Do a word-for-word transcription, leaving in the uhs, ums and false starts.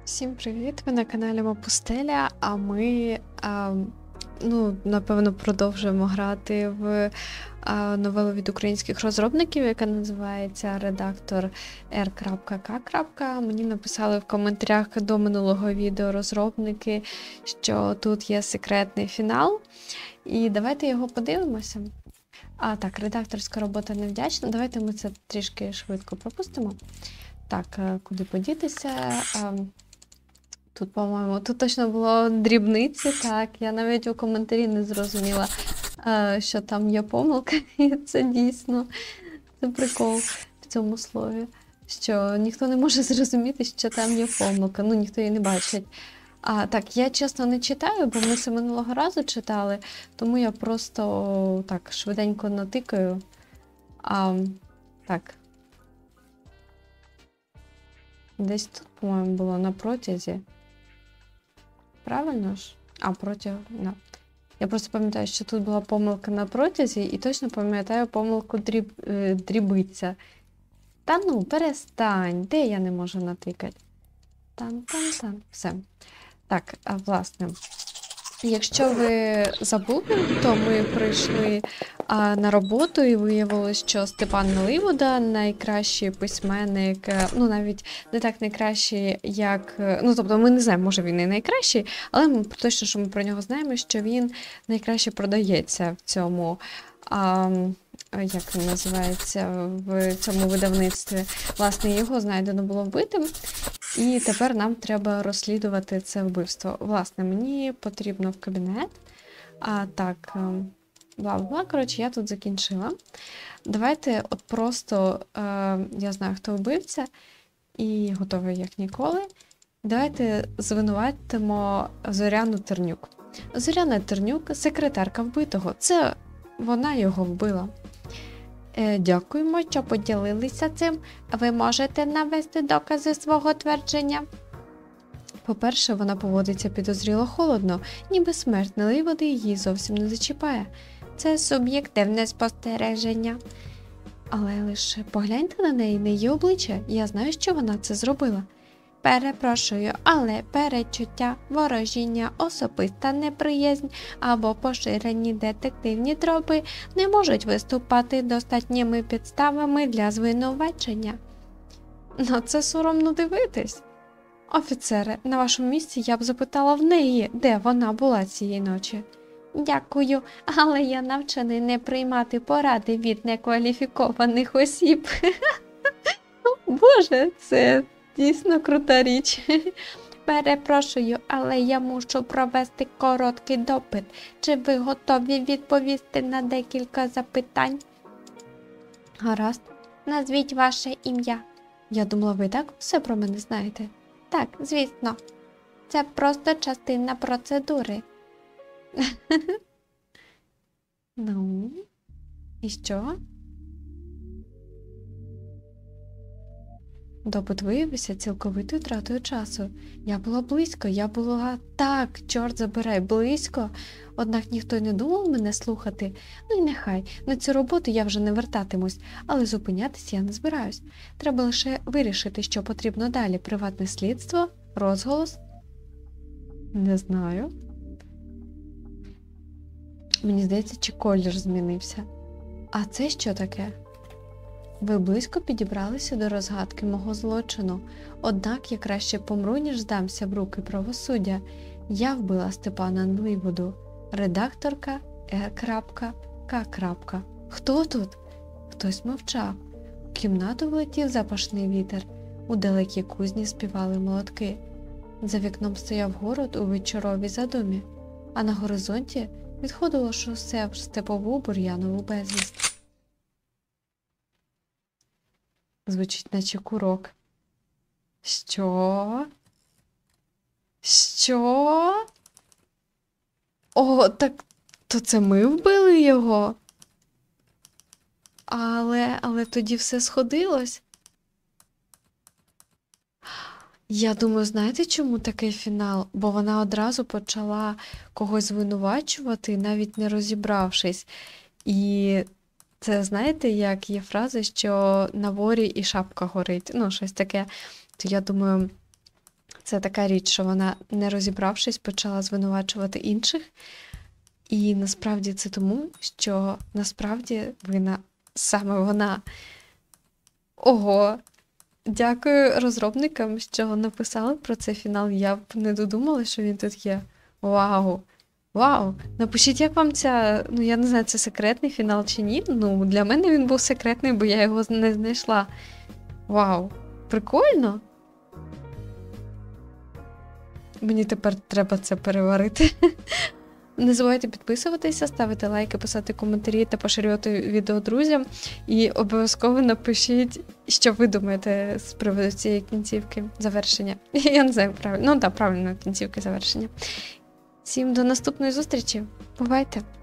Всім привіт! Ви на каналі Мапустеля, а ми, а, ну, напевно, продовжуємо грати в а, новелу від українських розробників, яка називається редактор ер крапка ка. Мені написали в коментарях до минулого відео розробники, що тут є секретний фінал. І давайте його подивимося. А, так, редакторська робота невдячна. Давайте ми це трішки швидко пропустимо. Так, куди подітися? А, Тут, по-моєму, тут точно було дрібниці, так. Я навіть у коментарі не зрозуміла, що там є помилка. І це дійсно, це прикол в цьому слові. Що ніхто не може зрозуміти, що там є помилка. Ну, ніхто її не бачить. А, так, я чесно не читаю, бо ми це минулого разу читали, тому я просто так швиденько натикаю. А, так. Десь тут, по-моєму, було на протязі. Правильно ж? А, протяг, да. Я просто пам'ятаю, що тут була помилка на протязі, і точно пам'ятаю помилку дріб, е, дрібиться. Та ну, перестань, де я не можу натикати? Там-там-там. Все. Так, а власне, якщо ви забули, то ми прийшли а, на роботу і виявилось, що Степан Наливода найкращий письменник, ну навіть не так найкращий, як, ну тобто ми не знаємо, може він і найкращий, але ми точно, що ми про нього знаємо, що він найкраще продається в цьому, а, як він називається, в цьому видавництві. Власне, його знайдено було вбитим. І тепер нам треба розслідувати це вбивство. Власне, мені потрібно в кабінет. А так, бла-бла, коротше, я тут закінчила. Давайте от просто, е, я знаю, хто вбивця, і готовий як ніколи. Давайте звинуватимо Зоряну Тернюк. Зоряна Тернюк – секретарка вбитого. Це вона його вбила. Е, дякуємо, що поділилися цим. Ви можете навести докази свого твердження? По-перше, вона поводиться підозріло холодно, ніби смерть Наливоди її зовсім не зачіпає. Це суб'єктивне спостереження. Але лише погляньте на неї, на її обличчя. Я знаю, що вона це зробила. Перепрошую, але перечуття, ворожіння, особиста неприязнь або поширені детективні тропи не можуть виступати достатніми підставами для звинувачення. На це соромно дивитись. Офіцере, на вашому місці я б запитала в неї, де вона була цієї ночі. Дякую, але я навчений не приймати поради від некваліфікованих осіб. Боже, це... дійсно крута річ. Перепрошую, але я мушу провести короткий допит. Чи ви готові відповісти на декілька запитань? Гаразд. Назвіть ваше ім'я. Я думала, ви так все про мене знаєте. Так, звісно. Це просто частина процедури. Ну, і що? Допит виявився цілковитою тратою часу. Я була близько, я була так, чорт забирай, близько. Однак ніхто й не думав мене слухати. Ну й нехай, на цю роботу я вже не вертатимусь, але зупинятись я не збираюсь. Треба лише вирішити, що потрібно далі. Приватне слідство? Розголос? Не знаю. Мені здається, чи колір змінився. А це що таке? Ви близько підібралися до розгадки мого злочину, однак я краще помру, ніж здамся в руки правосуддя. Я вбила Степана Наливоду, редакторка ер крапка ка. Хто тут? Хтось мовчав. У кімнату влетів запашний вітер, у далекій кузні співали молотки. За вікном стояв город у вечоровій задумі, а на горизонті відходило шосе в степову бур'янову безвість. Звучить наче курок. Що? Що? О, так то це ми вбили його? Але, але тоді все сходилось. Я думаю, знаєте, чому такий фінал? Бо вона одразу почала когось звинувачувати, навіть не розібравшись. І... це, знаєте, як є фраза, що на ворі і шапка горить, ну, щось таке. То я думаю, Це така річ, що вона, не розібравшись, почала звинувачувати інших. І насправді це тому, що насправді вина саме вона. Ого! Дякую розробникам, що написали про цей фінал. Я б не додумала, що він тут є. Вау! Вау! Напишіть, як вам ця, ну я не знаю, це секретний фінал чи ні. Ну, для мене він був секретний, бо я його не знайшла. Вау! Прикольно! Мені тепер треба це переварити. Не забувайте підписуватися, ставити лайки, писати коментарі та поширювати відео друзям. І обов'язково напишіть, що ви думаєте з приводу цієї кінцівки завершення. Я не знаю, правильно. Ну так, правильно, кінцівки завершення. Всім до наступної зустрічі. Бувайте!